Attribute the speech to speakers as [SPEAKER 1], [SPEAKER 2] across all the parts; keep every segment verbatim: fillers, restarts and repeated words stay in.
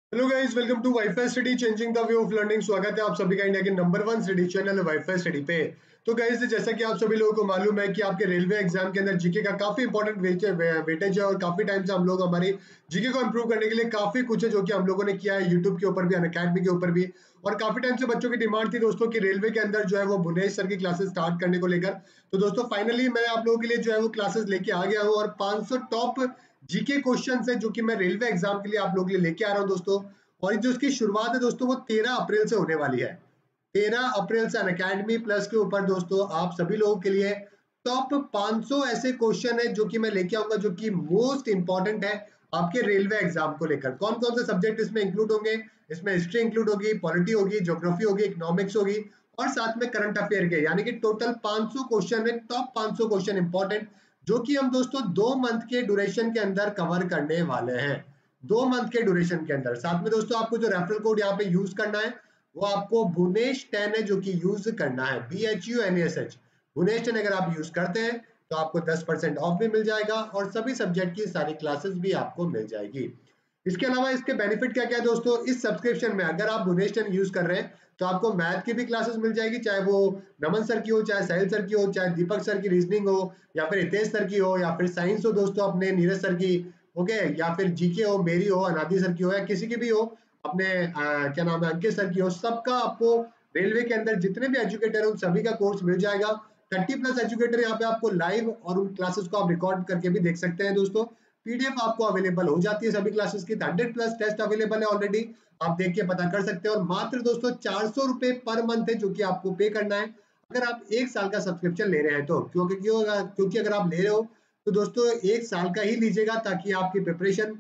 [SPEAKER 1] Hello guys, welcome to wifi study changing the way of learning. स्वागत है आप सभी का इंडिया के number one study channel wifi study पे। तो गाइस, जैसा कि आप सभी लोगों को मालूम है कि आपके रेलवे एग्जाम के अंदर जीके का काफी इंपॉर्टेंट वेटेज है और काफी टाइम से हम लोग हमारी जीके को इंप्रूव करने के लिए काफी कुछ है जो कि हम लोगों ने किया है यूट्यूब के ऊपर भी, अनअकैडमी के ऊपर भी। और काफी टाइम से बच्चों की डिमांड थी दोस्तों कि रेलवे के अंदर जो है वो भुवनेश सर की क्लासेस स्टार्ट करने को लेकर। तो दोस्तों फाइनली मैं आप लोगों के लिए जो है वो क्लासेस लेके आ गया हूँ और पाँच सौ टॉप जीके क्वेश्चन है जो कि मैं रेलवे एग्जाम के लिए आप लोगों के लिए लेके आ रहा हूँ दोस्तों। और जो इसकी शुरुआत है दोस्तों वो तेरह अप्रैल से होने वाली है। तेरह अप्रैल से अनअकैडमी प्लस के ऊपर दोस्तों आप सभी लोगों के लिए टॉप पाँच सौ ऐसे क्वेश्चन है जो कि मैं लेके आऊंगा, जो कि मोस्ट इंपॉर्टेंट है आपके रेलवे एग्जाम को लेकर। कौन कौन से सब्जेक्ट इसमें इंक्लूड होंगे? इसमें हिस्ट्री इंक्लूड होगी, पॉलिटी होगी, ज्योग्राफी होगी, इकोनॉमिक्स होगी और साथ में करंट अफेयर के, यानी कि टोटल पाँच सौ क्वेश्चन है, टॉप पाँच सौ क्वेश्चन इंपॉर्टेंट, जो कि हम दोस्तों दो मंथ के ड्यूरेशन के अंदर कवर करने वाले हैं। दो मंथ के ड्यूरेशन के अंदर। साथ में दोस्तों आपको जो रेफरल कोड यहाँ पे यूज करना है वो आपको भुवनेश टेन है जो कि यूज करना है, B H U N S H. Bhuvnesh ten अगर आप यूज करते हैं तो आपको दस परसेंट ऑफ भी मिल जाएगा और सभी सब्जेक्ट की सारी क्लासेस भी आपको मिल जाएगी। इसके अलावा इसके बेनिफिट क्या क्या है दोस्तों? इस सब्सक्रिप्शन में अगर आप भुवनेश टेन यूज कर रहे हैं तो आपको मैथ की भी क्लासेस मिल जाएगी, चाहे वो नमन सर की हो, चाहे साहिल सर की हो, चाहे दीपक सर की रीजनिंग हो, या फिर हितेश सर की हो, या फिर साइंस हो दोस्तों अपने नीरज सर की, ओके, या फिर जीके हो, मेरी हो, अनादि सर की हो, या किसी की भी हो, अपने आ, क्या नाम है, अंकित सर की हो, सबका आपको रेलवे के अंदर जितने भी एजुकेटर है उन सभी का कोर्स मिल जाएगा। थर्टी प्लस एजुकेटर यहाँ पे आपको लाइव और उन क्लासेस को आप रिकॉर्ड करके भी देख सकते हैं दोस्तों। पीडीएफ आपको अवेलेबल हो जाती है सभी क्लासेस की। हंड्रेड प्लस टेस्ट अवेलेबल है ऑलरेडी, आप देख के पता कर सकते हैं। और मात्र दोस्तों चार सौ रुपए पर मंथ है जो कि आपको पे करना है अगर आप एक साल का सब्सक्रिप्शन ले रहे हैं तो। क्योंकि क्यों क्योंकि अगर आप ले रहे हो तो दोस्तों एक साल का ही लीजिएगा ताकि आपकी प्रिपरेशन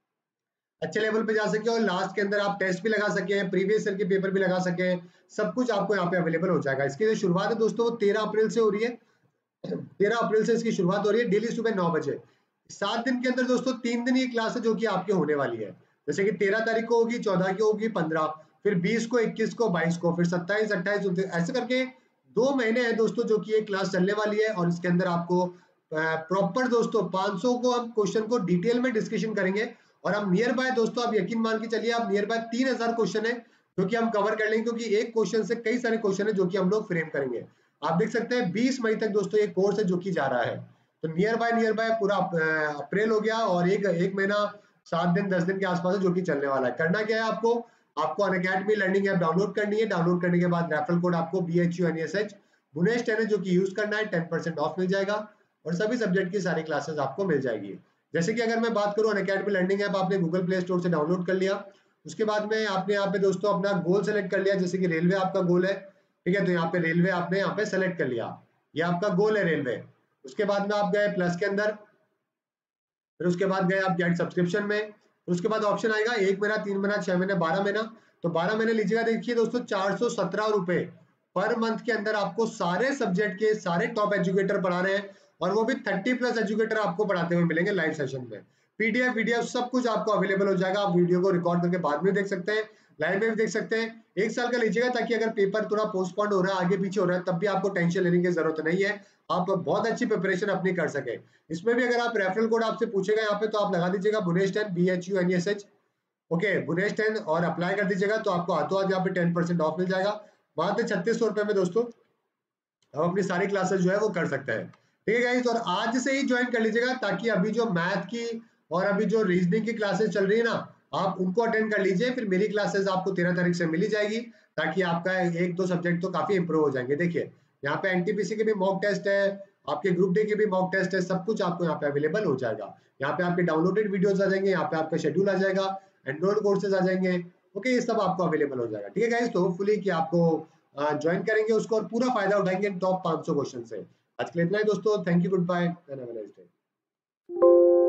[SPEAKER 1] अच्छे लेवल पे जा सके और लास्ट के अंदर आप टेस्ट भी लगा सके, प्रीवियस ईयर के पेपर भी लगा सके। सब कुछ आपको यहाँ पे अवेलेबल हो जाएगा। इसकी जो शुरुआत है दोस्तों वो तेरह अप्रैल से हो रही है। तेरह अप्रैल से इसकी शुरुआत हो रही है, डेली सुबह नौ बजे। सात दिन के अंदर दोस्तों तीन दिन ये क्लास है जो कि आपके होने वाली है। जैसे कि तेरह तारीख को होगी, चौदह की होगी, पंद्रह, फिर बीस को, इक्कीस को, बाईस को, फिर सत्ताईस, अट्ठाईस, ऐसे करके दो महीने हैं दोस्तों जो कि ये क्लास चलने वाली है। और इसके अंदर आपको प्रॉपर दोस्तों पाँच सौ को हम क्वेश्चन को डिटेल में डिस्कशन करेंगे। और हम नियर बाय दोस्तों आप यकीन मान के चलिए, आप नियर बाय तीन हजार क्वेश्चन है जो कि हम कवर कर लेंगे, क्योंकि एक क्वेश्चन से कई सारे क्वेश्चन है जो कि हम लोग फ्रेम करेंगे। आप देख सकते हैं बीस मई तक दोस्तों ये कोर्स है जो कि जा रहा है। तो नियर बाय नियर बाय पूरा अप्रैल हो गया और एक एक महीना सात दिन दस दिन के आसपास है जो कि चलने वाला है। करना क्या है आपको? आपको अनअकैडमी लर्निंग ऐप डाउनलोड करनी है। डाउनलोड करने के बाद रेफरल कोड आपको B H U N S H Bhuvnesh ten जो कि यूज करना है, टेन परसेंट ऑफ मिल जाएगा और सभी सब्जेक्ट की सारी क्लासेस आपको मिल जाएगी। जैसे कि अगर मैं बात करूं, अनअकैडमी लर्निंग ऐप आपने गूगल प्ले स्टोर से डाउनलोड कर लिया। उसके बाद में आपने यहाँ पे दोस्तों अपना गोल सेलेक्ट कर लिया, जैसे कि रेलवे आपका गोल है, ठीक है, तो यहाँ पे रेलवे आपने यहाँ पे सेलेक्ट कर लिया, ये आपका गोल है रेलवे। उसके बाद में आप गए प्लस के अंदर, फिर उसके बाद गए आप गेट सब्सक्रिप्शन में, फिर उसके बाद ऑप्शन आएगा एक महीना, तीन महीना, छह महीने, बारह महीना। तो बारह महीने लीजिएगा। देखिए दोस्तों चार सौ सत्रह रुपए पर मंथ के अंदर आपको सारे सब्जेक्ट के सारे टॉप एजुकेटर पढ़ा रहे हैं और वो भी थर्टी प्लस एजुकेटर आपको पढ़ाते हुए मिलेंगे लाइव सेशन में। पीडीएफ वीडियो सब कुछ आपको अवेलेबल हो जाएगा। आप वीडियो को रिकॉर्ड करके बाद में देख सकते हैं, लाइव में भी देख सकते हैं। एक साल का लीजिएगा ताकि अगर पेपर थोड़ा पोस्टपोन हो रहा है, आगे पीछे हो रहा है, तब भी आपको टेंशन लेने की जरूरत नहीं है। आप बहुत अच्छी प्रिपरेशन अपनी कर सके। इसमें भी अगर आप रेफरल कोड आपसे पूछेगा यहाँ पे तो आप लगा दीजिएगा Bhuvnesh ten, B H U N S H, okay, Bhuvnesh ten, और अप्लाई कर दीजिएगा तो आपको हाथों हाथ यहाँ पे टेन परसेंट ऑफ मिल जाएगा। मात्र छत्तीस सौ रुपए में दोस्तों हम अपनी सारी क्लासेस जो है वो कर सकते हैं। ठीक है गाइस, और आज से ही ज्वाइन कर लीजिएगा ताकि अभी जो मैथ की और अभी जो रीजनिंग की क्लासेस चल रही है ना, आप उनको अटेंड कर लीजिए। फिर मेरी क्लासेस आपको तेरह तारीख से मिली जाएगी ताकि आपका एक दो सब्जेक्ट तो काफी इंप्रूव हो जाएंगे। देखिए यहाँ पे एनटीपीसी के भी मॉक टेस्ट है, आपके ग्रुप डी के भी मॉक टेस्ट है, सब कुछ आपको यहाँ पे अवेलेबल हो जाएगा। यहाँ पे आपके डाउनलोडेड वीडियोस आ जाएंगे, यहाँ पे आपका शेड्यूल आ जाएगा, एनरोल कोर्सेज आ जाएंगे, ओके, ये सब आपको अवेलेबल हो जाएगा। ठीक है गाइस, तो होपफुली कि आपको ज्वाइन करेंगे उसको और पूरा फायदा उठाएंगे टॉप पाँच सौ क्वेश्चन से। आज के लिए इतना ही दोस्तों, thank you, good bye, have a nice day.